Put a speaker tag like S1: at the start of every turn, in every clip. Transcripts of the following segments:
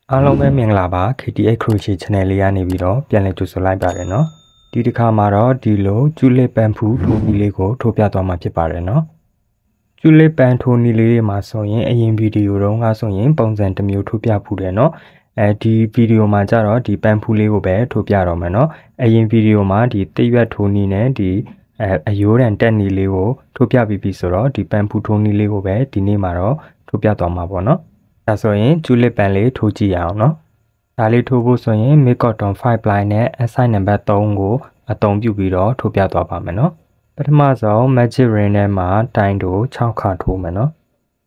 S1: အားလုံးပဲမင်္ဂလာပါ KTX Crochet Channel လေးကနေပြီးတော့ပြန်လည်ကြိုဆိုလိုက်ပါတယ်เนาะဒီတစ်ခါမှာတော့ဒီလိုကျူလစ်ပန်ဖူထိုးနည်းလေးကိုထိုးပြသွားမှာဖြစ်ပါတယ်เนาะကျူလစ်ပန်ထိုးနည်းလေးတွေမှာဆိုရင်အရင်ဗီဒီယိုတုန်းကဆိုရင်ပုံစံတစ်မျိုးထိုးပြဖူးတယ်เนาะဒီဗီဒီယိုမှာကျတော့ဒီပန်ဖူလေးကိုပဲထိုးပြတော့မယ်เนาะအရင်ဗီဒီယိုမှာဒီတိရွက်ထိုးနည်းနဲ့ဒီအယိုးတန်တက်နည်းလေးကိုထိုးပြပြီးပြီဆိုတော့ဒီပန်ဖူထိုးနည်းလေးကိုပဲဒီနေ့မှာတော့ထိုးပြသွားမှာပေါ့เนาะဒါဆိုရင်ကျူလစ်ပန်လေးထိုးကြည့်ရအောင်เนาะဒါလေးထိုးဖို့ဆိုရင် Make Cotton 5 ply နဲ့ SI number 3ကိုအသုံးပြုပြီးတော့ထိုးပြသွားပါမယ်เนาะပထမဆုံး Magic Ring ထဲမှာတိုင်တို6ခါထိုးမယ်เนาะ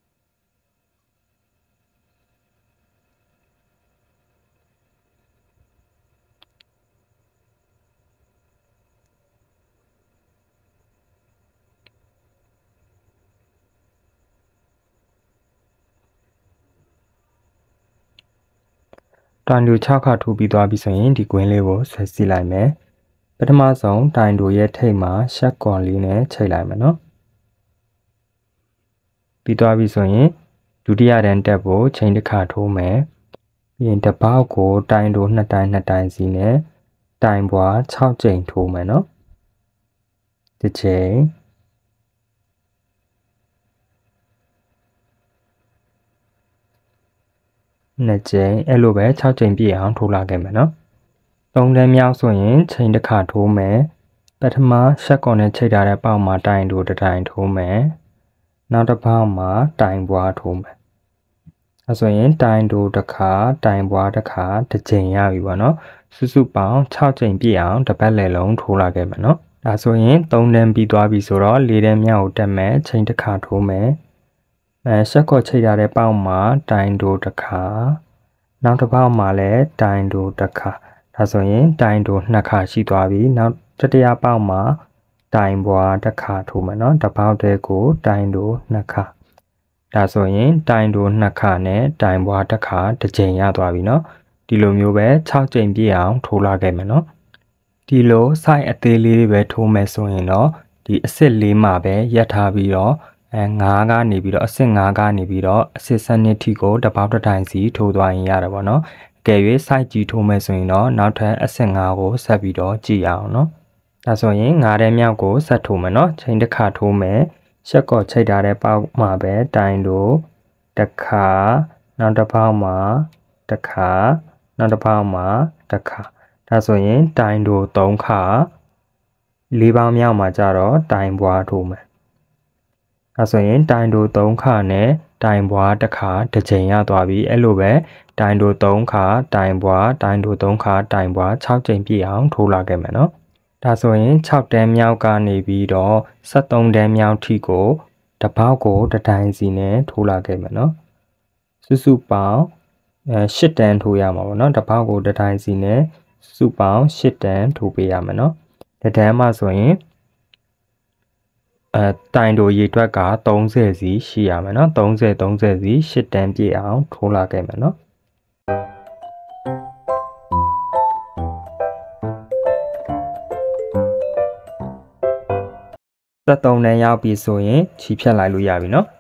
S1: တိုင်တို6ခါထိုးပြီးသွားပြီဆိုရင်ဒီကွင်းလေးကိုဆွဲစီလိုက်မယ်ပထမဆုံးတိုင်တိုရဲ့ထိပ်မှာရှက်ကွန်လေးနဲ့ချိတ်လိုက်မယ်နော်ပြီးသွားပြီဆိုရင်ဒုတိယတန်းတက်ဖို့ချိန်တစ်ခါထိုးမယ်ပြီးရင်တစ်ပေါက်ကိုတိုင်တို2တိုင်2တိုင်စီနဲ့တိုင်ပွား6ကြိမ်ထိုးမယ်နော်တစ်ချိန်2ကြိမ်အဲ့လိုပဲ6ကြိမ်ပြည့်အောင်ထိုးလာခဲ့မယ်နော်3တန်းမြောက်ဆိုရင်ချိန်တစ်ခါထိုးမယ်ပထမရှက်ကွန်နဲ့ချိတ်ထားတဲ့ပေါက်မှာတိုင်တိုတစ်တိုင်ထိုးမယ်နောက်တစ်ပေါက်မှာတိုင်ပွားထိုးမယ်အဲဆိုရင်တိုင်တိုတစ်ခါတိုင်ပွားတစ်ခါတစ်ကြိမ်ရပြီပေါ့နော်စုစုပေါင်း6ကြိမ်ပြည့်အောင်တစ်ပတ်လည်လုံးထိုးလာခဲ့မယ်နော်ဒါဆိုရင်3တန်းပြီးသွားပြီဆိုတော့4တန်းမြောက်ကိုတက်မယ်ချိန်တစ်ခါထိုးမယ်ရှက်ကွန်ချိတ်ထားတဲ့ပေါက်မှာတိုင်တိုတစ်ခါနောက်တစ်ပေါက်မှာလည်းတိုင်တိုတစ်ခါဒါဆိုရင်တိုင်တို2ခါရှိသွားပြီနောက်တတိယပေါက်မှာတိုင်ပွားတစ်ခါထိုးမယ်နော်တစ်ပေါက်တည်းကိုတိုင်တို2ခါဒါဆိုရင်တိုင်တို2ခါနဲ့တိုင်ပွားတစ်ခါတစ်ကြိမ်ရသွားပြီနော်ဒီလိုမျိုးပဲ6ကြိမ်ပြည့်အောင်ထိုးလာခဲ့မယ်နော်ဒီလို size အသေးလေးတွေပဲထိုးမယ်ဆိုရင်တော့ဒီအစစ်လေးမှာပဲရပ်ထားပြီးတော့9ကနေပြီးတော့အစစ်9ကနေပြီးတော့အစစ်7ထိကိုတစ်ပေါက်တစ်တိုင်စီထိုးသွားရင်ရတယ်ပေါ့နော်ကဲ၍ size ကြီးထိုးမယ်ဆိုရင်တော့နောက်ထပ်အဆင့်5ကိုဆက်ပြီးတော့ကြည့်အောင်เนาะဒါဆိုရင်5တဲ့မြောက်ကိုဆက်ထိုးမယ်เนาะချိန်တစ်ခါထိုးမယ်ရှက်ကော့ချိတ်ထားတဲ့ပေါက်မှာပဲတိုင်တို့တစ်ခါနောက်တစ်ပေါက်မှာတစ်ခါနောက်တစ်ပေါက်မှာတစ်ခါဒါဆိုရင်တိုင်တို့3ခါ4ပေါင်းမြောက်မှာကြတော့တိုင်ပွားထိုးမယ်ဒါဆိုရင်တိုင်တို့3ခါနဲ့တိုင်ပွားတစ်ခါတစ်ချိန်ရသွားပြီအဲ့လိုပဲတိုင်တို့3ခါတိုင်ပွားတိုင်တို့3ခါတိုင်ပွား6ချိန်ပြည့်အောင်ထိုးလာခဲ့မယ်နော်ဒါဆိုရင်6တန်းမြောက်ကနေပြီးတော့73တန်းမြောက်ထိကိုတစ်ပေါက်ကိုတစ်တိုင်စီနဲ့ထိုးလာခဲ့မယ်နော်စုစုပေါင်း8တန်းထိုးရမှာပေါ့နော်တစ်ပေါက်ကိုတစ်တိုင်စီနဲ့စုစုပေါင်း8တန်းထိုးပေးရမယ်နော်တစ်တန်းမှဆိုရင်တိုင်တိုရေတွက်က30စီရှိရမယ်နော်30စီ8တန်းပြည့်အောင်ထိုးလာခဲ့မယ်နော်73တန်းရောက်ပြီဆိုရင်ခြိဖြတ်လိုက်လို့ရပြီနော်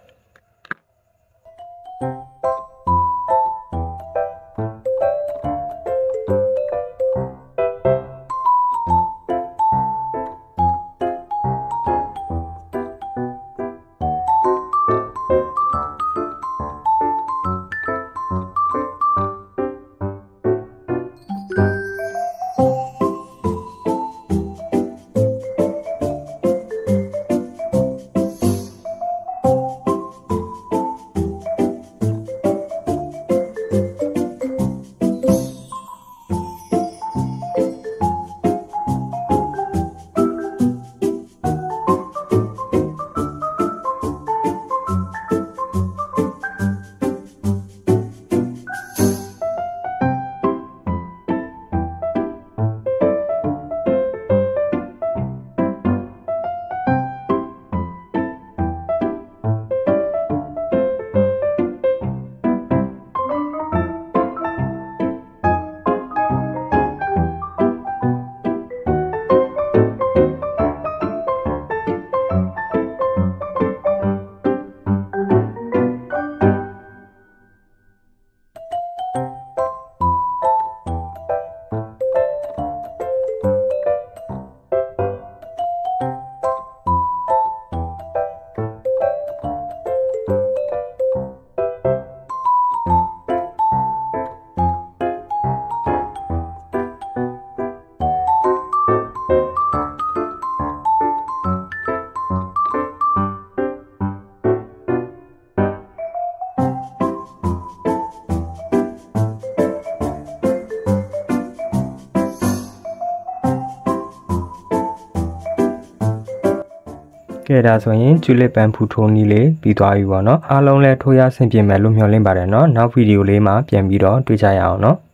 S1: ကဲဒါဆိုရင်ကျူလစ်ပန်ဖူထိုးနည်းလေးပြီးသွားပြီပေါ့နော်အားလုံးလည်းထိုးရဆင်ပြေမယ်လို့မျှော်လင့်ပါတယ်နော်နောက်ဗီဒီယိုလေးမှာပြန်ပြီးတော့တွေ့ကြရအောင်နော်